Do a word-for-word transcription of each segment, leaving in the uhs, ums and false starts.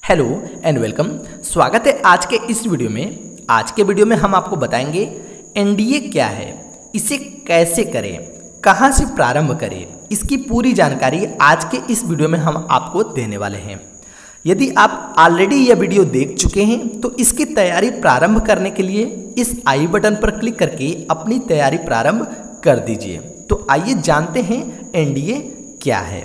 Hello and welcome. स्वागत है आज के इस वीडियो में। आज के वीडियो में हम आपको बताएंगे एनडीए क्या है, इसे कैसे करें, कहां से प्रारंभ करें, इसकी पूरी जानकारी आज के इस वीडियो में हम आपको देने वाले हैं। यदि आप ऑलरेडी यह वीडियो देख चुके हैं तो इसकी तैयारी प्रारंभ करने के लिए इस आई बटन पर क्लिक करके अपनी तैयारी प्रारंभ कर दीजिए। तो आइए जानते हैं एनडीए क्या है।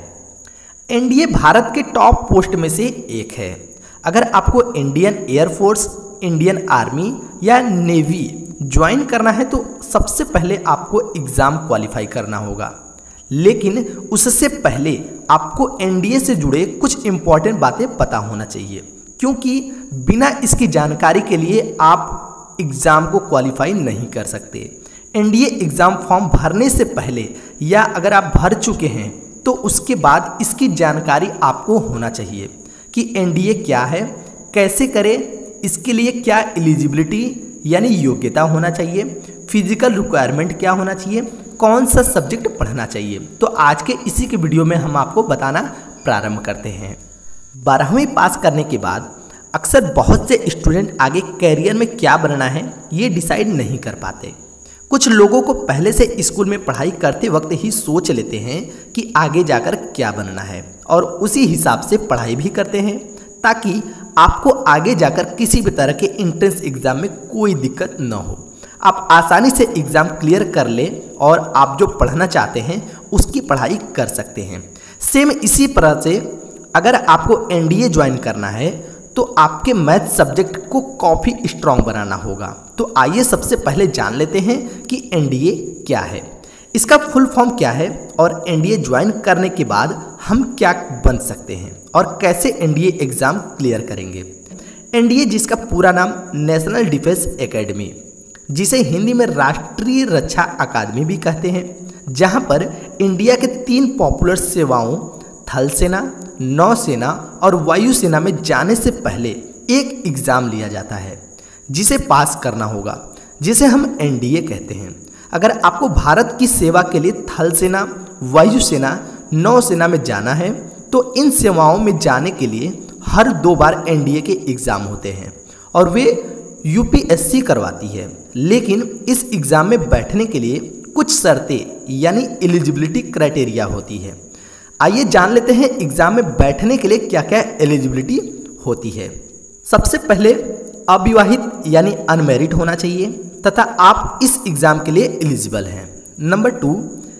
एनडीए भारत के टॉप पोस्ट में से एक है। अगर आपको इंडियन एयरफोर्स, इंडियन आर्मी या नेवी ज्वाइन करना है तो सबसे पहले आपको एग्ज़ाम क्वालिफाई करना होगा, लेकिन उससे पहले आपको एनडीए से जुड़े कुछ इम्पॉर्टेंट बातें पता होना चाहिए, क्योंकि बिना इसकी जानकारी के लिए आप एग्ज़ाम को क्वालिफाई नहीं कर सकते। एनडीए एग्ज़ाम फॉर्म भरने से पहले या अगर आप भर चुके हैं तो उसके बाद इसकी जानकारी आपको होना चाहिए कि एनडीए क्या है, कैसे करें, इसके लिए क्या एलिजिबिलिटी यानी योग्यता होना चाहिए, फिजिकल रिक्वायरमेंट क्या होना चाहिए, कौन सा सब्जेक्ट पढ़ना चाहिए। तो आज के इसी के वीडियो में हम आपको बताना प्रारंभ करते हैं। बारहवीं पास करने के बाद अक्सर बहुत से स्टूडेंट आगे कैरियर में क्या बनना है ये डिसाइड नहीं कर पाते। कुछ लोगों को पहले से स्कूल में पढ़ाई करते वक्त ही सोच लेते हैं कि आगे जाकर क्या बनना है और उसी हिसाब से पढ़ाई भी करते हैं, ताकि आपको आगे जाकर किसी भी तरह के एंट्रेंस एग्ज़ाम में कोई दिक्कत न हो, आप आसानी से एग्ज़ाम क्लियर कर ले और आप जो पढ़ना चाहते हैं उसकी पढ़ाई कर सकते हैं। सेम इसी तरह से अगर आपको एनडीए ज्वाइन करना है तो आपके मैथ सब्जेक्ट को काफ़ी स्ट्रॉन्ग बनाना होगा। तो आइए सबसे पहले जान लेते हैं कि एनडीए क्या है, इसका फुल फॉर्म क्या है और एनडीए ज्वाइन करने के बाद हम क्या बन सकते हैं और कैसे एनडीए एग्ज़ाम क्लियर करेंगे। एनडीए, जिसका पूरा नाम नेशनल डिफेंस एकेडमी, जिसे हिंदी में राष्ट्रीय रक्षा अकादमी भी कहते हैं, जहां पर इंडिया के तीन पॉपुलर सेवाओं थल सेना, नौसेना और वायुसेना में जाने से पहले एक एग्ज़ाम लिया जाता है जिसे पास करना होगा, जिसे हम एनडीए कहते हैं। अगर आपको भारत की सेवा के लिए थल सेना, वायुसेना, नौसेना में जाना है तो इन सेवाओं में जाने के लिए हर दो बार एनडीए के एग्ज़ाम होते हैं और वे यूपीएससी करवाती है। लेकिन इस एग्ज़ाम में बैठने के लिए कुछ शर्तें यानी एलिजिबिलिटी क्राइटेरिया होती है। आइए जान लेते हैं एग्ज़ाम में बैठने के लिए क्या क्या एलिजिबिलिटी होती है। सबसे पहले अविवाहित यानी अनमैरिड होना चाहिए तथा आप इस एग्ज़ाम के लिए एलिजिबल हैं। नंबर टू,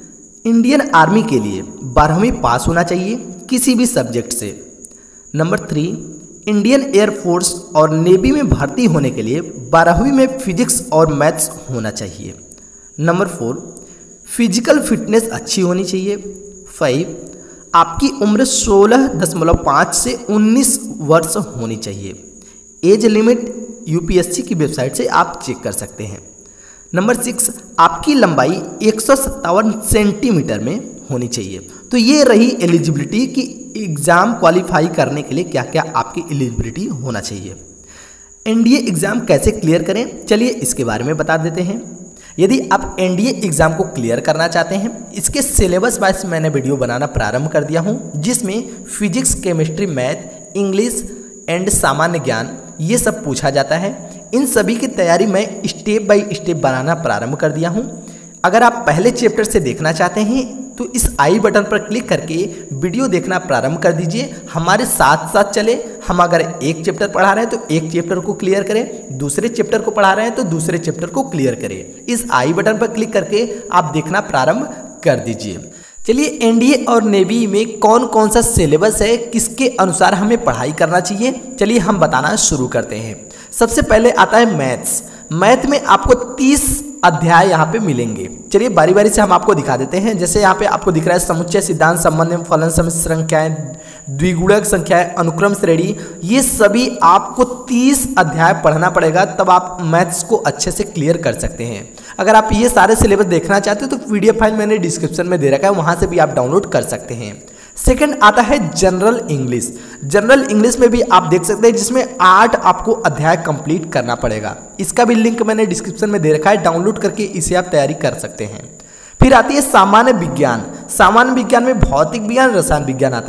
इंडियन आर्मी के लिए बारहवीं पास होना चाहिए किसी भी सब्जेक्ट से। नंबर थ्री, इंडियन एयरफोर्स और नेवी में भर्ती होने के लिए बारहवीं में फिजिक्स और मैथ्स होना चाहिए। नंबर फोर, फिजिकल फिटनेस अच्छी होनी चाहिए। फाइव, आपकी उम्र सोलह दशमलव पाँच से उन्नीस वर्ष होनी चाहिए। एज लिमिट यूपीएससी की वेबसाइट से आप चेक कर सकते हैं। नंबर सिक्स, आपकी लंबाई एक सौ सत्तावन सेंटीमीटर में होनी चाहिए। तो ये रही एलिजिबिलिटी कि एग्ज़ाम क्वालिफाई करने के लिए क्या क्या आपकी एलिजिबिलिटी होना चाहिए। एनडीए एग्ज़ाम कैसे क्लियर करें, चलिए इसके बारे में बता देते हैं। यदि आप एनडीए एग्ज़ाम को क्लियर करना चाहते हैं, इसके सिलेबस वाइज मैंने वीडियो बनाना प्रारंभ कर दिया हूं, जिसमें physics, chemistry, math, English and सामान्य ज्ञान ये सब पूछा जाता है। इन सभी की तैयारी मैं स्टेप बाय स्टेप बनाना प्रारंभ कर दिया हूं। अगर आप पहले चैप्टर से देखना चाहते हैं तो इस आई बटन पर क्लिक करके वीडियो देखना प्रारंभ कर दीजिए, हमारे साथ साथ चले। हम अगर एक चैप्टर पढ़ा रहे हैं तो एक चैप्टर को क्लियर करें, दूसरे चैप्टर को पढ़ा रहे हैं तो दूसरे चैप्टर को क्लियर करें। इस आई बटन पर क्लिक करके आप देखना प्रारंभ कर दीजिए। चलिए, एनडीए और नेवी में कौन कौन सा सिलेबस है, किसके अनुसार हमें पढ़ाई करना चाहिए, चलिए हम बताना शुरू करते हैं। सबसे पहले आता है मैथ्स। मैथ में आपको तीस अध्याय यहाँ पे मिलेंगे। चलिए बारी बारी से हम आपको दिखा देते हैं। जैसे यहाँ पे आपको दिख रहा है समुच्चय सिद्धांत, संबंध, फलन, संख्याएं, द्विगुणक संख्याएं, अनुक्रम श्रेणी, ये सभी आपको तीस अध्याय पढ़ना पड़ेगा, तब आप मैथ्स को अच्छे से क्लियर कर सकते हैं। अगर आप ये सारे सिलेबस देखना चाहते हो तो पीडीएफ फाइल मैंने डिस्क्रिप्शन में दे रखा है, वहाँ से भी आप डाउनलोड कर सकते हैं। सेकंड आता है जनरल इंग्लिश। जनरल इंग्लिश में भी आप देख सकते हैं, जिसमें आठ आपको अध्याय कंप्लीट करना पड़ेगा। इसका भी लिंक मैंने डिस्क्रिप्शन में दे रखा है, डाउनलोड करके इसे आप तैयारी कर सकते हैं। फिर आती है सामान्य विज्ञान। सामान्य विज्ञान में भौतिक विज्ञान, रसायन विज्ञान आता है।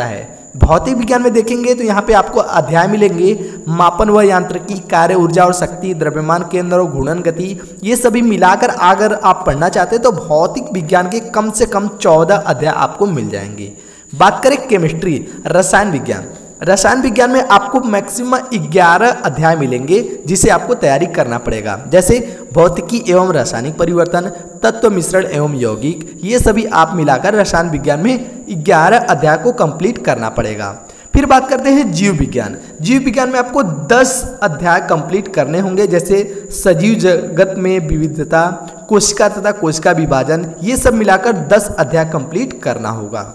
भौतिक विज्ञान में देखेंगे तो यहाँ पे आपको अध्याय मिलेंगे मापन व यांत्रिकी, कार्य, ऊर्जा और शक्ति, द्रव्यमान केंद्र और घूर्णन गति। ये सभी मिलाकर अगर आप पढ़ना चाहते हैं तो भौतिक विज्ञान के कम से कम चौदह अध्याय आपको मिल जाएंगे। बात करें केमिस्ट्री, रसायन विज्ञान, रसायन विज्ञान में आपको मैक्सिमम ग्यारह अध्याय मिलेंगे जिसे आपको तैयारी करना पड़ेगा, जैसे भौतिकी एवं रासायनिक परिवर्तन, तत्व मिश्रण एवं यौगिक, ये सभी आप मिलाकर रसायन विज्ञान में ग्यारह अध्याय को कंप्लीट करना पड़ेगा। फिर बात करते हैं जीव विज्ञान। जीव विज्ञान में आपको दस अध्याय कंप्लीट करने होंगे, जैसे सजीव जगत में विविधता, कोशिका तथा कोशिका विभाजन, ये सब मिलाकर दस अध्याय कंप्लीट करना होगा।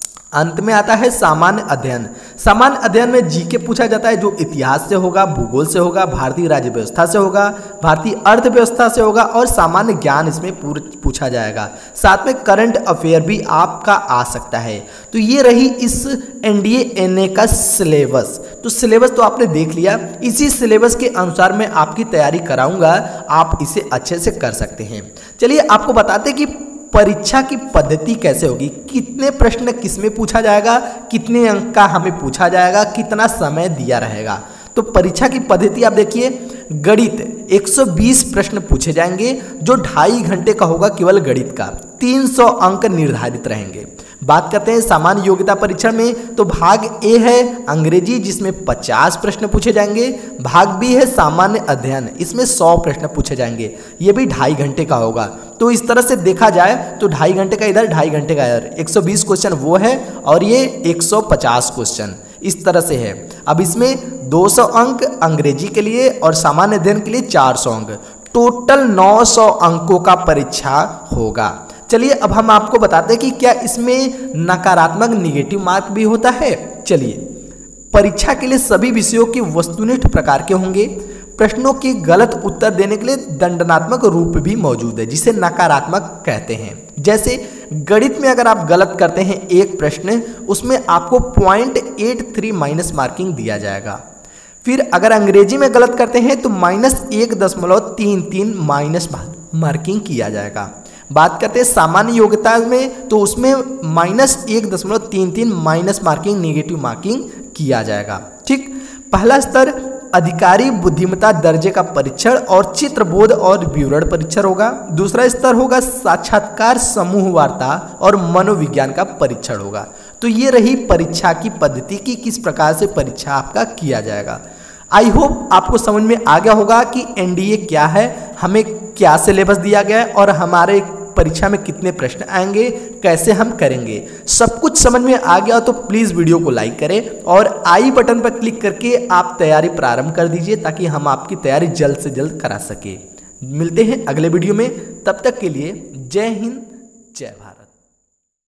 अंत में आता है सामान्य अध्ययन। सामान्य अध्ययन में जीके पूछा जाता है, जो इतिहास से होगा, भूगोल से होगा, भारतीय राज्य व्यवस्था से होगा, भारतीय अर्थव्यवस्था से होगा और सामान्य ज्ञान इसमें पूछा जाएगा। साथ में करंट अफेयर भी आपका आ सकता है। तो ये रही इस एनडीए एनए का सिलेबस। तो सिलेबस तो आपने देख लिया, इसी सिलेबस के अनुसार मैं आपकी तैयारी कराऊंगा, आप इसे अच्छे से कर सकते हैं। चलिए आपको बताते कि परीक्षा की पद्धति कैसे होगी, कितने प्रश्न किसमें पूछा जाएगा, कितने अंक का हमें पूछा जाएगा, कितना समय दिया रहेगा। तो परीक्षा की पद्धति आप देखिए, गणित एक सौ बीस प्रश्न पूछे जाएंगे, जो ढाई घंटे का होगा केवल गणित का, तीन सौ अंक निर्धारित रहेंगे। बात करते हैं सामान्य योग्यता परीक्षण में, तो भाग ए है अंग्रेजी जिसमें पचास प्रश्न पूछे जाएंगे, भाग बी है सामान्य अध्ययन, इसमें सौ प्रश्न पूछे जाएंगे, ये भी ढाई घंटे का होगा। तो इस तरह से देखा जाए तो ढाई घंटे का इधर, ढाई घंटे का इधर, एक सौ बीस क्वेश्चन वो है और ये एक सौ पचास क्वेश्चन इस तरह से है। अब इसमें दो सौ अंक अंग्रेजी के लिए और सामान्य अध्ययन के लिए चार सौ अंक, टोटल नौ सौ अंकों का परीक्षा होगा। चलिए अब हम आपको बताते हैं कि क्या इसमें नकारात्मक निगेटिव मार्क भी होता है। चलिए, परीक्षा के लिए सभी विषयों के वस्तुनिष्ठ प्रकार के होंगे। प्रश्नों के गलत उत्तर देने के लिए दंडात्मक रूप भी मौजूद है, जिसे नकारात्मक कहते हैं। जैसे गणित में अगर आप गलत करते हैं एक प्रश्न, उसमें आपको point eight three minus marking दिया जाएगा। फिर अगर अंग्रेजी में गलत करते हैं तो माइनस एक दशमलव तीन तीन माइनस मार्किंग किया जाएगा। बात करते हैं सामान्य योग्यता में, तो उसमें माइनस एक दशमलव तीन तीन माइनस मार्किंग, नेगेटिव मार्किंग किया जाएगा। ठीक, पहला स्तर अधिकारी बुद्धिमत्ता दर्जे का परीक्षण और चित्रबोध और विवरण परीक्षण होगा। दूसरा स्तर होगा साक्षात्कार, समूह वार्ता और मनोविज्ञान का परीक्षण होगा। तो ये रही परीक्षा की पद्धति की किस प्रकार से परीक्षा आपका किया जाएगा। आई होप आपको समझ में आ गया होगा कि एनडीए क्या है, हमें क्या सिलेबस दिया गया है और हमारे परीक्षा में कितने प्रश्न आएंगे, कैसे हम करेंगे। सब कुछ समझ में आ गया तो प्लीज़ वीडियो को लाइक करें और आई बटन पर क्लिक करके आप तैयारी प्रारंभ कर दीजिए, ताकि हम आपकी तैयारी जल्द से जल्द करा सके। मिलते हैं अगले वीडियो में, तब तक के लिए जय हिंद, जय भारत।